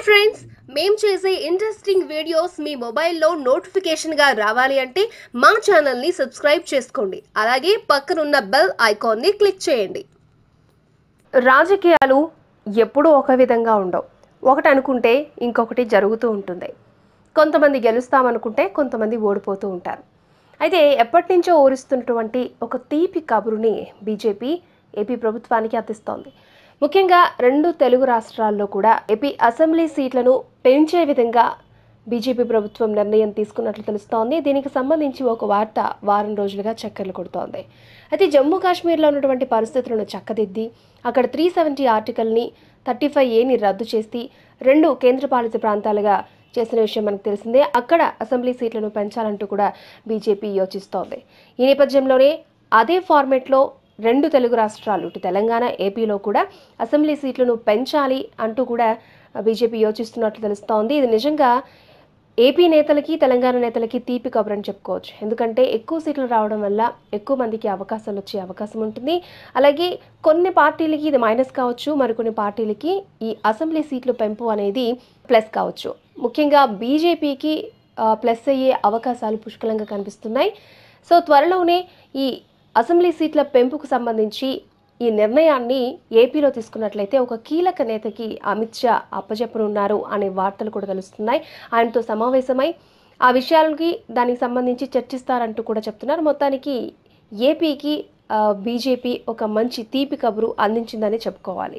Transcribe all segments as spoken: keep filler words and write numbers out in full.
Friends, మేము చేసే interesting videos మీ మొబైల్లో నోటిఫికేషన్గా రావాలి అంటే మా ఛానల్ని సబ్స్క్రైబ్ చేసుకోండి. అలాగే పక్కనున్న బెల్ ఐకాన్ని క్లిక్ చేయండి. రాజకీయాలు ఎప్పుడూ ఒక విధంగా ఉండవు. ఒకటి అనుకుంటే ఇంకొకటి జరుగుతూ ఉంటుంది. కొంతమంది గెలుస్తామనుకుంటే కొంతమంది ఓడిపోతూ ఉంటారు. అయితే ఎప్పటి నుంచో ఊరిస్తున్నటువంటి ఒక తీపి కబురుని బీజేపీ ఏపీ ప్రభుత్వానికి అందిస్తోంది. ముఖ్యంగా రెండు తెలుగు రాష్ట్రాల్లో కూడా ఏపీ అసెంబ్లీ సీట్లను పెంచే విధంగా బీజేపీ ప్రభుత్వం నిర్ణయం తీసుకున్నట్లు తెలుస్తోంది. దీనికి సంబంధించి ఒక వార్త వారం రోజులుగా చక్కర్లు కొడుతోంది. అయితే జమ్మూ కాశ్మీర్లో ఉన్నటువంటి పరిస్థితులను చక్కదిద్ది అక్కడ త్రీ సెవెంటీ ఆర్టికల్ని థర్టీ ఫైవ్ ఏని రద్దు చేసి రెండు కేంద్రపాలిత ప్రాంతాలుగా చేసిన విషయం మనకు తెలిసిందే. అక్కడ అసెంబ్లీ సీట్లను పెంచాలంటూ కూడా బీజేపీ యోచిస్తోంది. ఈ నేపథ్యంలోనే అదే ఫార్మేట్లో రెండు తెలుగు రాష్ట్రాలు ఇటు తెలంగాణ ఏపీలో కూడా అసెంబ్లీ సీట్లను పెంచాలి అంటూ కూడా బీజేపీ యోచిస్తున్నట్లు తెలుస్తోంది. ఇది నిజంగా ఏపీ నేతలకి తెలంగాణ నేతలకి తీపి కబురని చెప్పుకోవచ్చు. ఎందుకంటే ఎక్కువ సీట్లు రావడం వల్ల ఎక్కువ మందికి అవకాశాలు వచ్చే అవకాశం ఉంటుంది. అలాగే కొన్ని పార్టీలకి ఇది మైనస్ కావచ్చు, మరికొన్ని పార్టీలకి ఈ అసెంబ్లీ సీట్లు పెంపు అనేది ప్లస్ కావచ్చు. ముఖ్యంగా బీజేపీకి ప్లస్ అయ్యే అవకాశాలు పుష్కలంగా కనిపిస్తున్నాయి. సో త్వరలోనే ఈ అసెంబ్లీ సీట్ల పెంపుకు సంబంధించి ఈ నిర్ణయాన్ని ఏపీలో తీసుకున్నట్లయితే ఒక కీలక నేతకి అమిత్ షా అప్పజెప్పనున్నారు అనే వార్తలు కూడా తెలుస్తున్నాయి. ఆయనతో సమావేశమై ఆ విషయాలకి దానికి సంబంధించి చర్చిస్తారంటూ కూడా చెప్తున్నారు. మొత్తానికి ఏపీకి బీజేపీ ఒక మంచి తీపి కబురు అందించిందని చెప్పుకోవాలి.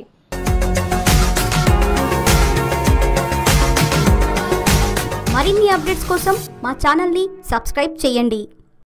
మరిన్ని అప్డేట్స్ కోసం మా ఛానల్ని సబ్స్క్రైబ్ చేయండి.